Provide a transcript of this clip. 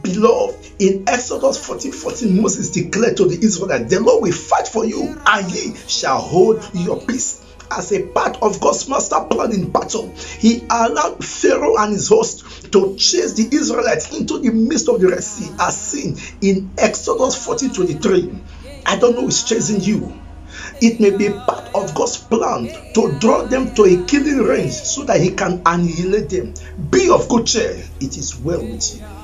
Beloved, in Exodus 14:14, Moses declared to the Israelites, the Lord will fight for you, and ye shall hold your peace. As a part of God's master plan in battle, he allowed Pharaoh and his host to chase the Israelites into the midst of the Red Sea, as seen in Exodus 14:23. I don't know who's chasing you. It may be part of God's plan to draw them to a killing range so that he can annihilate them. Be of good cheer. It is well with you.